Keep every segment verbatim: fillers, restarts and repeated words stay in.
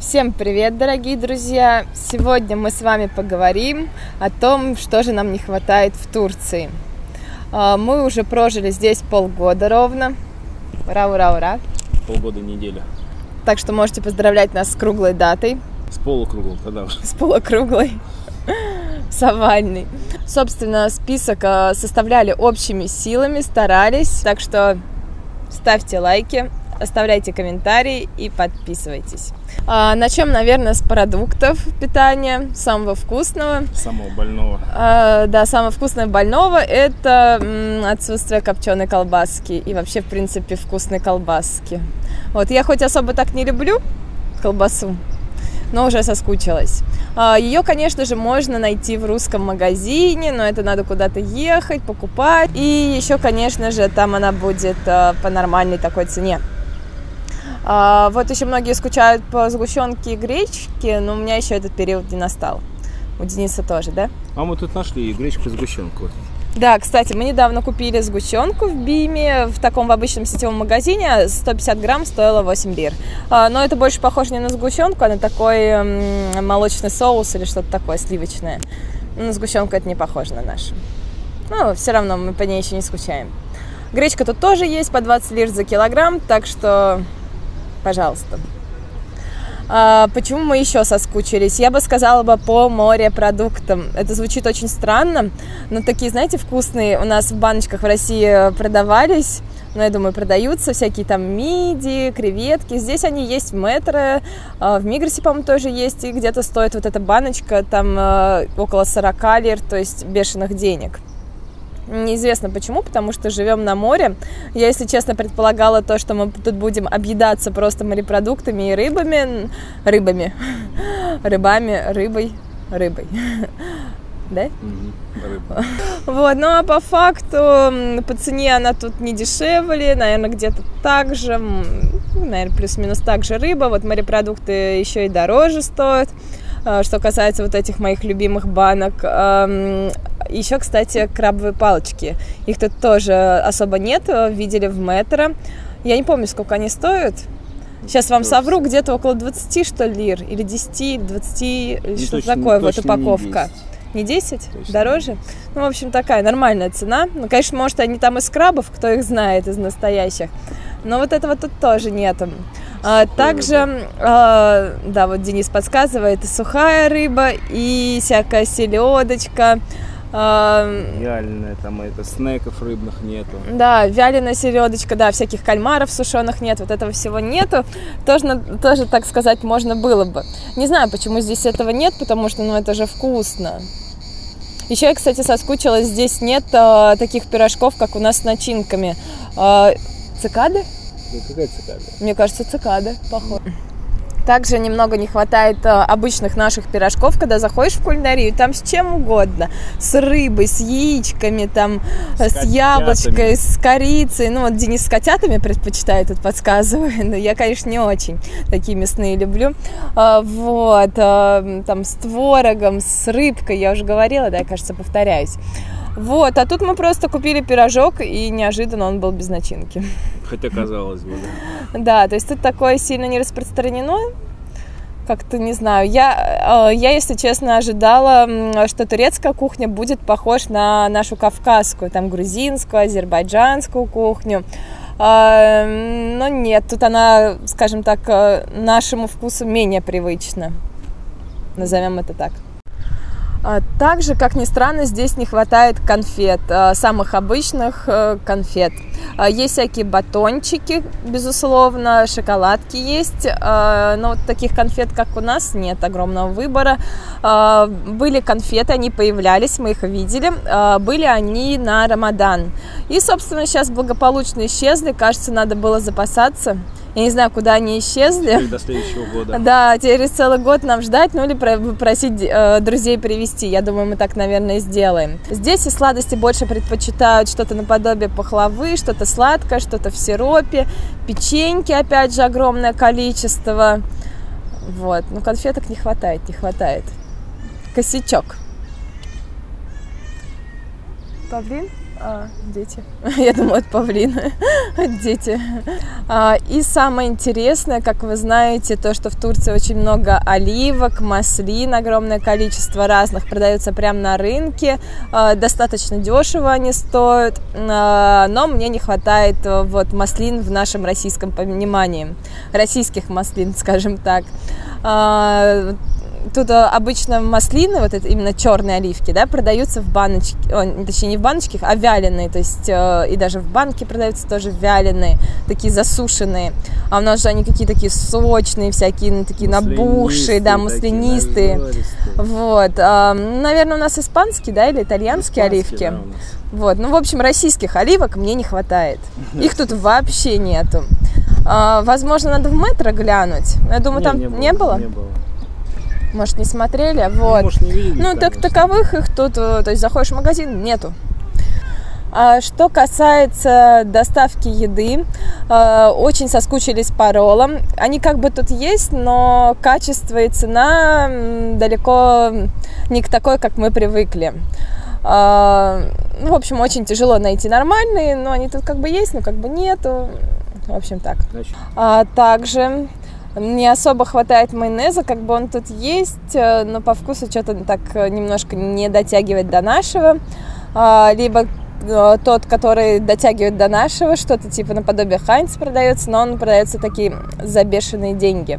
Всем привет, дорогие друзья! Сегодня мы с вами поговорим о том, что же нам не хватает в Турции. Мы уже прожили здесь полгода ровно. Ура, ура, ура! Полгода неделя. Так что можете поздравлять нас с круглой датой. С полукруглой, тогда уже. С полукруглой. С овальной. Собственно, список составляли общими силами, старались. Так что ставьте лайки, оставляйте комментарии и подписывайтесь. А, начнем, наверное, с продуктов питания, самого вкусного. Самого больного. А, да, самого вкусного больного – это м, отсутствие копченой колбаски и вообще, в принципе, вкусной колбаски. Вот, я хоть особо так не люблю колбасу, но уже соскучилась. А, ее, конечно же, можно найти в русском магазине, но это надо куда-то ехать, покупать. И еще, конечно же, там она будет а, по нормальной такой цене. А, вот еще многие скучают по сгущенке и гречке, но у меня еще этот период не настал. У Дениса тоже, да? А мы тут нашли гречку и сгущенку. Да, кстати, мы недавно купили сгущенку в Биме, в таком в обычном сетевом магазине, сто пятьдесят грамм стоило восемь лир. А, но это больше похоже не на сгущенку, а на такой м, молочный соус или что-то такое сливочное. На сгущенку это не похоже на нашу. Но все равно мы по ней еще не скучаем. Гречка тут тоже есть по двадцать лир за килограмм, так что... Пожалуйста. А, почему мы еще соскучились? Я бы сказала бы по морепродуктам. Это звучит очень странно, но такие, знаете, вкусные у нас в баночках в России продавались. Ну, я думаю, продаются всякие там мидии, креветки. Здесь они есть в Метро, в Мигросе, по-моему, тоже есть. И где-то стоит вот эта баночка там около сорок лир, то есть бешеных денег. Неизвестно почему, потому что живем на море. Я, если честно, предполагала то, что мы тут будем объедаться просто морепродуктами и рыбами. Рыбами. Рыбами, рыбой, рыбой. Да? Рыба. Вот, ну а по факту по цене она тут не дешевле, наверное, где-то так же, наверное, плюс-минус так же рыба. Вот морепродукты еще и дороже стоят. Что касается вот этих моих любимых банок. Еще, кстати, крабовые палочки. Их тут тоже особо нет, видели в Метро. Я не помню, сколько они стоят. Сейчас вам совру, где-то около двадцати, что ли, лир. Или десяти, или двадцати, что-то такое, вот упаковка. Не десять? Точно. Дороже? Ну, в общем, такая нормальная цена. Ну, конечно, может, они там из крабов, кто их знает, из настоящих. Но вот этого тут тоже нету. А, также, а, да, вот Денис подсказывает, сухая рыба и всякая селедочка. А, вяленая, там это, снеков рыбных нету. Да, вяленая селедочка, да, всяких кальмаров сушеных нет, вот этого всего нету. Тоже, тоже, так сказать, можно было бы. Не знаю, почему здесь этого нет, потому что, ну, это же вкусно. Еще я, кстати, соскучилась, здесь нет а, таких пирожков, как у нас с начинками. А, цикады? Да, какая цикада? Мне кажется, цикады, похоже. Также немного не хватает а, обычных наших пирожков, когда заходишь в кулинарию, там с чем угодно. С рыбой, с яичками, там, с, с яблочкой, с корицей. Ну, вот Денис с котятами предпочитает, тут подсказывает. Но я, конечно, не очень такие мясные люблю. А, вот, а, там с творогом, с рыбкой, я уже говорила, да, я, кажется, повторяюсь. Вот, а тут мы просто купили пирожок, и неожиданно он был без начинки. Хотя казалось бы, да. Да, то есть тут такое сильно не распространено, как-то не знаю. Я, я, если честно, ожидала, что турецкая кухня будет похожа на нашу кавказскую, там грузинскую, азербайджанскую кухню. Но нет, тут она, скажем так, нашему вкусу менее привычна. Назовем это так. Также, как ни странно, здесь не хватает конфет, самых обычных конфет. Есть всякие батончики, безусловно, шоколадки есть, но вот таких конфет, как у нас, нет огромного выбора. Были конфеты, они появлялись, мы их видели, были они на Рамадан. И, собственно, сейчас благополучно исчезли, кажется, надо было запасаться. Я не знаю, куда они исчезли. До следующего года. Да, через целый год нам ждать, ну или попросить э, друзей привезти. Я думаю, мы так, наверное, сделаем. Здесь и сладости больше предпочитают что-то наподобие пахлавы, что-то сладкое, что-то в сиропе. Печеньки, опять же, огромное количество. Вот, ну конфеток не хватает, не хватает. Косячок. Павлин? А, дети. Я думала, это павлины. Дети. А, и самое интересное, как вы знаете, то, что в Турции очень много оливок, маслин, огромное количество разных продается прямо на рынке. А, достаточно дешево они стоят, а, но мне не хватает вот маслин в нашем российском понимании. Российских маслин, скажем так. А, Тут обычно маслины, вот это именно черные оливки, да, продаются в баночке, о, точнее не в баночках, а вяленые, то есть э, и даже в банке продаются тоже вяленые, такие засушенные. А у нас же они какие-то такие сочные, всякие такие набухшие, да, маслянистые. Вот, э, наверное, у нас испанские, да, или итальянские оливки. Да, вот, ну, в общем, российских оливок мне не хватает. Их тут вообще нету. Э, возможно, надо в метро глянуть. Я думаю, не, там не было? Не было? Не было. Может, не смотрели, вот. Ну, может, не видели, ну так таковых их тут, то есть заходишь в магазин, нету. А что касается доставки еды, очень соскучились по роллам. Они как бы тут есть, но качество и цена далеко не такой, как мы привыкли. Ну, в общем, очень тяжело найти нормальные, но они тут как бы есть, но как бы нету. В общем, так. А также не особо хватает майонеза, как бы он тут есть, но по вкусу что-то так немножко не дотягивает до нашего. Либо тот, который дотягивает до нашего, что-то типа наподобие Хайнц продается, но он продается такие за бешеные деньги.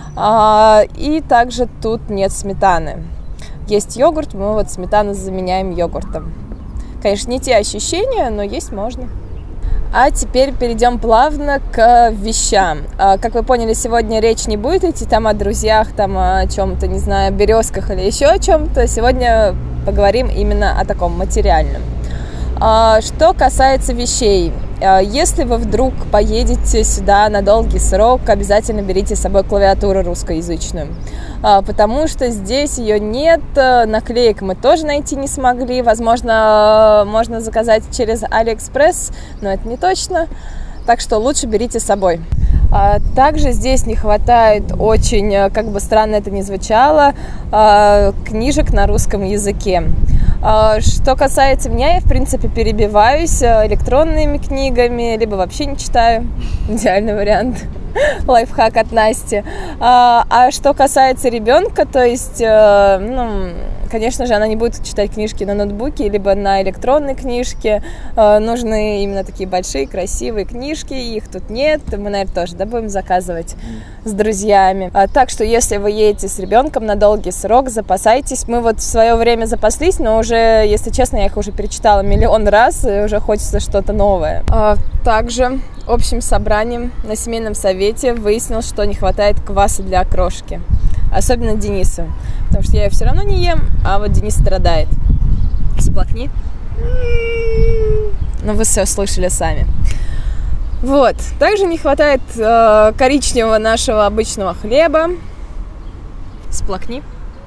И также тут нет сметаны. Есть йогурт, мы вот сметану заменяем йогуртом. Конечно, не те ощущения, но есть можно. А теперь перейдем плавно к вещам. Как вы поняли, сегодня речь не будет идти там о друзьях, там о чем-то, не знаю, березках или еще о чем-то. Сегодня поговорим именно о таком материальном. Что касается вещей, если вы вдруг поедете сюда на долгий срок, обязательно берите с собой клавиатуру русскоязычную, потому что здесь ее нет, наклеек мы тоже найти не смогли, возможно, можно заказать через Алиэкспресс, но это не точно, так что лучше берите с собой. Также здесь не хватает очень, как бы странно это ни звучало, книжек на русском языке. Что касается меня, я, в принципе, перебиваюсь электронными книгами, либо вообще не читаю. Идеальный вариант. Лайфхак от Насти. А, а что касается ребенка, то есть, ну, конечно же, она не будет читать книжки на ноутбуке, либо на электронной книжке. Нужны именно такие большие, красивые книжки, их тут нет. Мы, наверное, тоже, да, будем заказывать с друзьями. А, так что, если вы едете с ребенком на долгий срок, запасайтесь. Мы вот в свое время запаслись, но уже, если честно, я их уже перечитала миллион раз, и уже хочется что-то новое. А, также общим собранием на семейном совете выяснилось, что не хватает кваса для окрошки. Особенно Денису. Потому что я ее все равно не ем, а вот Денис страдает. Сплакни. Ну, вы все слышали сами. Вот. Также не хватает э, коричневого нашего обычного хлеба. Сплакни.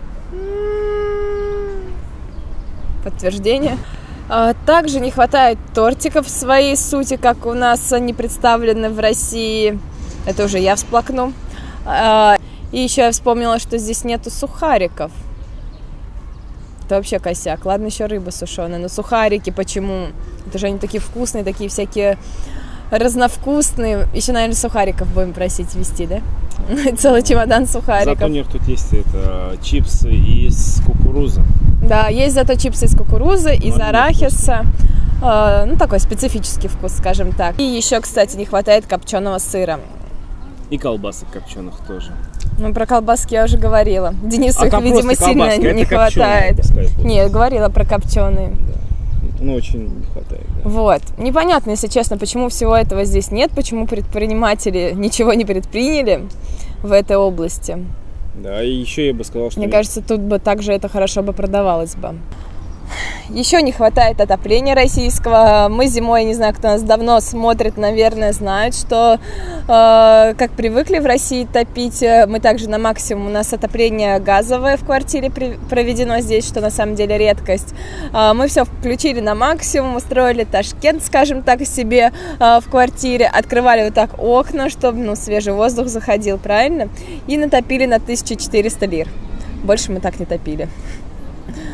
Подтверждение. Также не хватает тортиков в своей сути, как у нас они представлены в России. Это уже я всплакну. И еще я вспомнила, что здесь нету сухариков. Это вообще косяк. Ладно, еще рыба сушеная, но сухарики почему? Это же они такие вкусные, такие всякие разновкусные. Еще, наверное, сухариков будем просить везти, да? Целый чемодан сухариков. Зато у них тут есть это, чипсы из кукурузы. Да, есть зато чипсы из кукурузы, из арахиса. Э, ну, такой специфический вкус, скажем так. И еще, кстати, не хватает копченого сыра. И колбасок копченых тоже. Ну, про колбаски я уже говорила. Денису а их, видимо, сильно колбаска, не хватает. Нет, говорила про копченые. Да. Ну, очень не хватает. Да. Вот. Непонятно, если честно, почему всего этого здесь нет, почему предприниматели ничего не предприняли в этой области. Да, и еще я бы сказал, что... Мне кажется, тут бы также это хорошо бы продавалось бы. Еще не хватает отопления российского. Мы зимой, не знаю, кто нас давно смотрит, наверное, знают, что э, как привыкли в России топить, мы также на максимум. У нас отопление газовое в квартире при, проведено здесь, что на самом деле редкость. Э, мы все включили на максимум, устроили Ташкент, скажем так, себе э, в квартире, открывали вот так окна, чтобы, ну, свежий воздух заходил, правильно? И натопили на тысячу четыреста лир. Больше мы так не топили.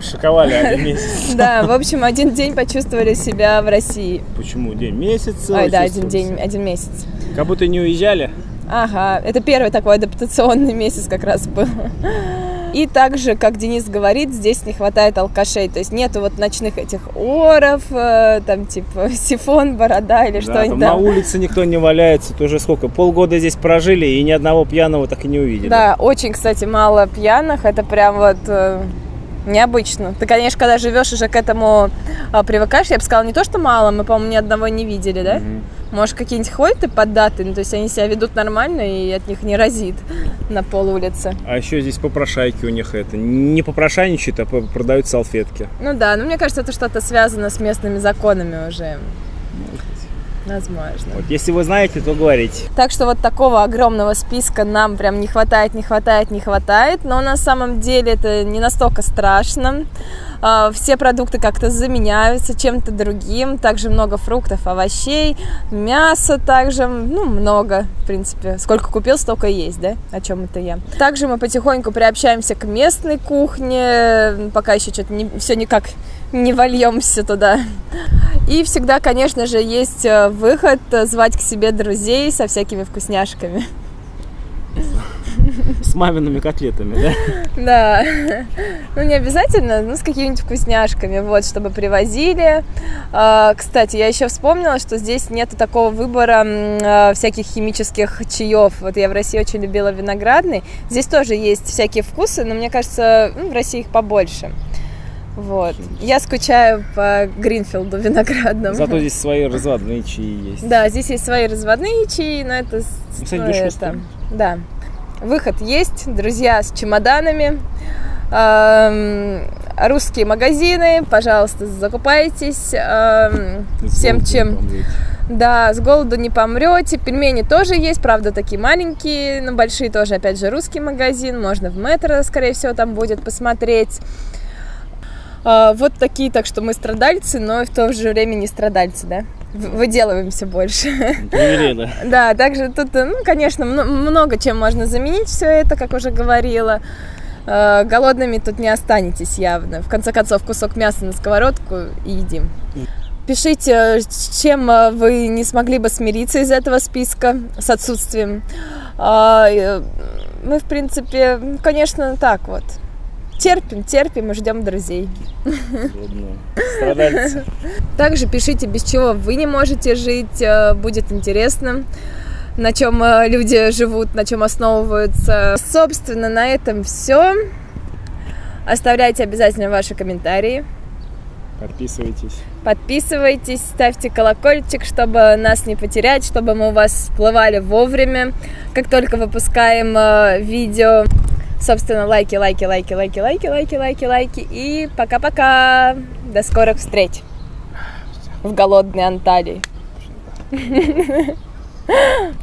Пошиковали один месяц. Да, в общем, один день почувствовали себя в России. Почему? День, месяц? Ой, да, один день, один месяц. Как будто не уезжали? Ага, это первый такой адаптационный месяц как раз был. И также, как Денис говорит, здесь не хватает алкашей. То есть нету вот ночных этих оров, там типа сифон, борода или да, что-нибудь. На улице никто не валяется. Ты уже сколько? Полгода здесь прожили и ни одного пьяного так и не увидели. Да, очень, кстати, мало пьяных. Это прям вот э, необычно. Ты, конечно, когда живешь уже к этому э, привыкаешь. Я бы сказала, не то, что мало, мы, по-моему, ни одного не видели, да? Mm-hmm. Может, какие-нибудь ходят и поддаты, ну, то есть они себя ведут нормально и от них не разит на пол улицы. А еще здесь попрошайки у них это, не попрошайничают, а продают салфетки. Ну да, но мне кажется, это что-то связано с местными законами уже. Возможно. Вот, если вы знаете, то говорите. Так что вот такого огромного списка нам прям не хватает, не хватает, не хватает. Но на самом деле это не настолько страшно. Все продукты как-то заменяются чем-то другим. Также много фруктов, овощей, мяса также. Ну, много, в принципе. Сколько купил, столько и есть, да? О чем это я. Также мы потихоньку приобщаемся к местной кухне. Пока еще что-то не, все никак не вольемся туда. И всегда, конечно же, есть выход звать к себе друзей со всякими вкусняшками. С мамиными котлетами, да? Да. Ну, не обязательно, но с какими-нибудь вкусняшками, вот, чтобы привозили. Кстати, я еще вспомнила, что здесь нету такого выбора всяких химических чаев. Вот я в России очень любила виноградный. Здесь тоже есть всякие вкусы, но мне кажется, ну, в России их побольше. Вот. Я скучаю по Гринфилду виноградному. Зато здесь свои разводные чаи есть. Да, здесь есть свои разводные чаи, но это... Ну, это да. Выход есть, друзья с чемоданами, эм, русские магазины, пожалуйста, закупайтесь эм, всем, чем... Да, с голоду не помрете. Пельмени тоже есть, правда, такие маленькие, но большие тоже, опять же, русский магазин. Можно в метро, скорее всего, там будет посмотреть. Вот такие, так что мы страдальцы, но в то же время не страдальцы, да? Выделываемся больше. Привели, да. Да, также тут, ну, конечно, много чем можно заменить все это, как уже говорила. Голодными тут не останетесь явно. В конце концов, кусок мяса на сковородку и едим. Пишите, с чем вы не смогли бы смириться из этого списка, с отсутствием. Мы, в принципе, конечно, так вот. Терпим, терпим и ждем друзей. Страдальцы. Также пишите, без чего вы не можете жить. Будет интересно, на чем люди живут, на чем основываются. Собственно, на этом все. Оставляйте обязательно ваши комментарии. Подписывайтесь. Подписывайтесь, ставьте колокольчик, чтобы нас не потерять, чтобы мы у вас всплывали вовремя, как только выпускаем видео. Собственно, лайки, лайки, лайки, лайки, лайки, лайки, лайки, лайки. И пока-пока. До скорых встреч в голодной Анталии.